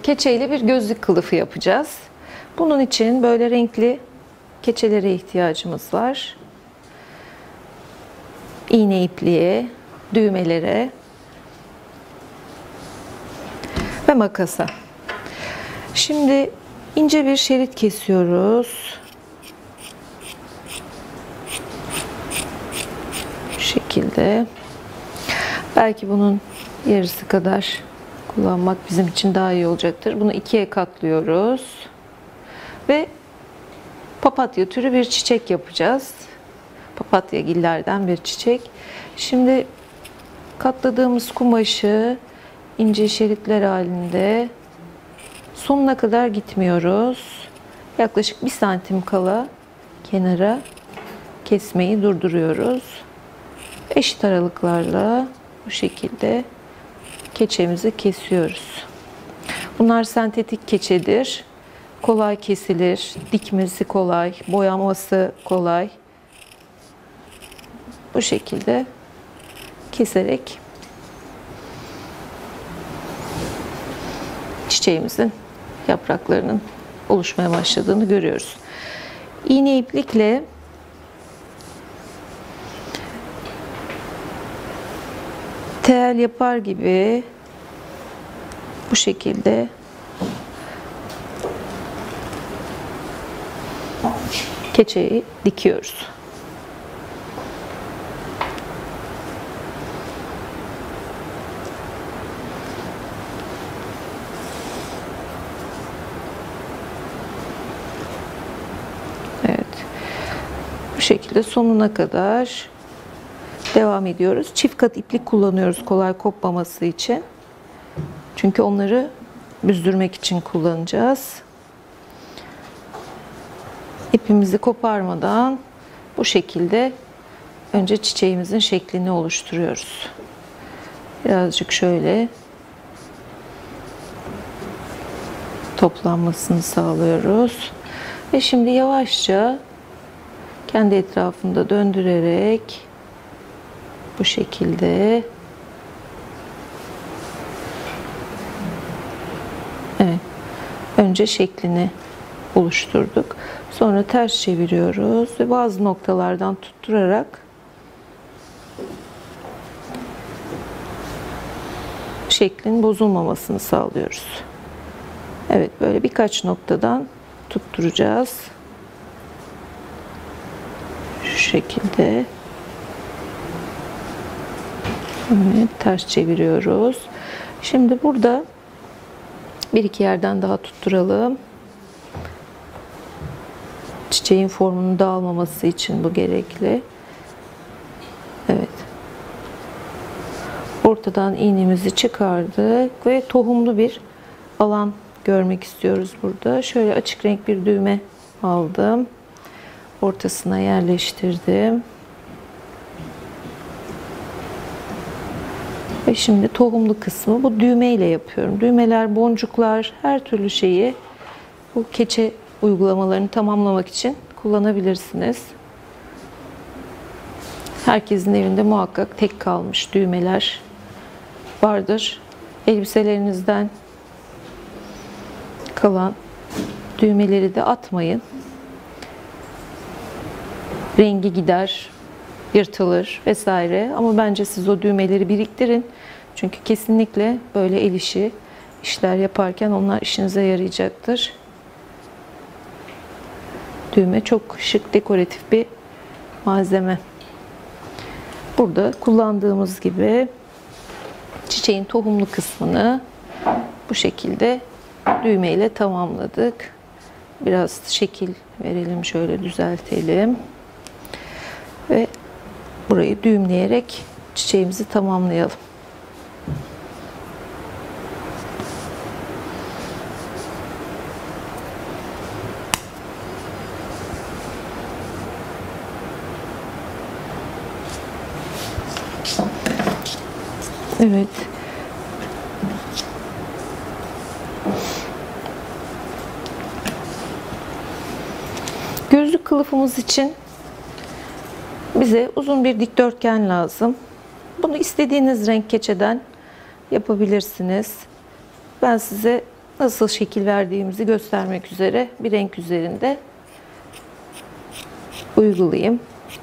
keçeyle bir gözlük kılıfı yapacağız. Bunun için böyle renkli keçelere ihtiyacımız var. İğne ipliğe, düğmelere ve makasa. Şimdi ince bir şerit kesiyoruz. Bu şekilde. Belki bunun yarısı kadar kullanmak bizim için daha iyi olacaktır. Bunu ikiye katlıyoruz. Ve papatya türü bir çiçek yapacağız. Papatyagillerden bir çiçek. Şimdi katladığımız kumaşı ince şeritler halinde sonuna kadar gitmiyoruz. Yaklaşık 1 santim kala kenara kesmeyi durduruyoruz. Eşit aralıklarla bu şekilde keçemizi kesiyoruz. Bunlar sentetik keçedir. Kolay kesilir, dikmesi kolay, boyaması kolay. Bu şekilde keserek çiçeğimizin yapraklarının oluşmaya başladığını görüyoruz. İğne iplikle tel yapar gibi bu şekilde keçeyi dikiyoruz. Evet. Bu şekilde sonuna kadar devam ediyoruz. Çift kat iplik kullanıyoruz kolay kopmaması için. Çünkü onları büzdürmek için kullanacağız. İpimizi koparmadan bu şekilde önce çiçeğimizin şeklini oluşturuyoruz. Birazcık şöyle toplanmasını sağlıyoruz. Ve şimdi yavaşça kendi etrafında döndürerek bu şekilde evet, önce şeklini oluşturduk. Sonra ters çeviriyoruz ve bazı noktalardan tutturarak şeklin bozulmamasını sağlıyoruz. Evet, böyle birkaç noktadan tutturacağız. Şu şekilde. Evet, ters çeviriyoruz. Şimdi burada bir iki yerden daha tutturalım. Çiçeğin formunu dağılmaması için bu gerekli. Evet. Ortadan iğnemizi çıkardık ve tohumlu bir alan görmek istiyoruz burada. Şöyle açık renk bir düğme aldım. Ortasına yerleştirdim. Ve şimdi tohumlu kısmı bu düğme ile yapıyorum. Düğmeler, boncuklar, her türlü şeyi bu keçe uygulamalarını tamamlamak için kullanabilirsiniz. Herkesin evinde muhakkak tek kalmış düğmeler vardır. Elbiselerinizden kalan düğmeleri de atmayın. Rengi gider, yırtılır vesaire. Ama bence siz o düğmeleri biriktirin. Çünkü kesinlikle böyle el işi işler yaparken onlar işinize yarayacaktır. Düğme çok şık, dekoratif bir malzeme. Burada kullandığımız gibi çiçeğin tohumlu kısmını bu şekilde düğme ile tamamladık. Biraz şekil verelim, şöyle düzeltelim. Ve burayı düğümleyerek çiçeğimizi tamamlayalım. Evet. Gözlük kılıfımız için bize uzun bir dikdörtgen lazım. Bunu istediğiniz renk keçeden yapabilirsiniz. Ben size nasıl şekil verdiğimizi göstermek üzere bir renk üzerinde uygulayayım.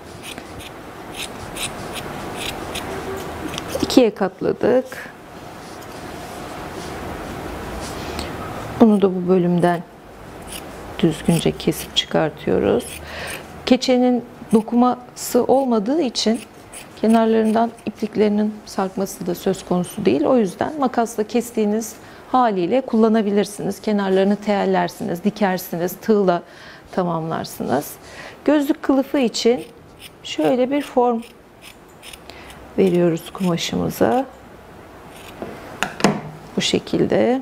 2'ye katladık. Bunu da bu bölümden düzgünce kesip çıkartıyoruz. Keçenin dokuması olmadığı için kenarlarından ipliklerinin sarkması da söz konusu değil. O yüzden makasla kestiğiniz haliyle kullanabilirsiniz. Kenarlarını teyellersiniz, dikersiniz, tığla tamamlarsınız. Gözlük kılıfı için şöyle bir form veriyoruz kumaşımıza. Bu şekilde.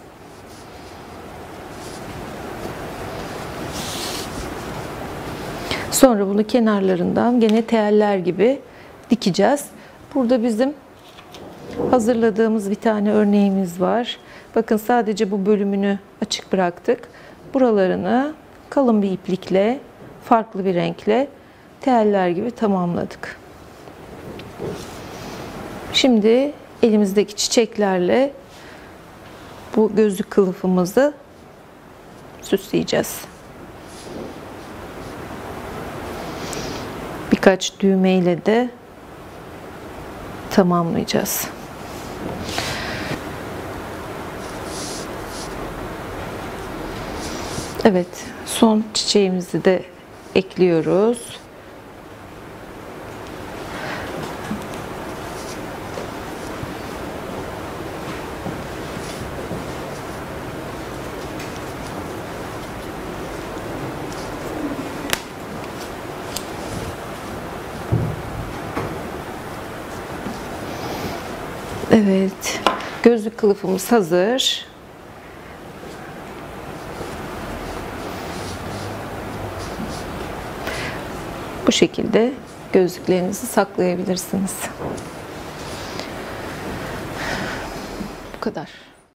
Sonra bunu kenarlarından gene teyeller gibi dikeceğiz. Burada bizim hazırladığımız bir tane örneğimiz var. Bakın sadece bu bölümünü açık bıraktık. Buralarını kalın bir iplikle, farklı bir renkle teyeller gibi tamamladık. Şimdi elimizdeki çiçeklerle bu gözlük kılıfımızı süsleyeceğiz. Birkaç düğmeyle de tamamlayacağız. Evet, son çiçeğimizi de ekliyoruz. Evet, gözlük kılıfımız hazır. Bu şekilde gözlüklerinizi saklayabilirsiniz. Bu kadar.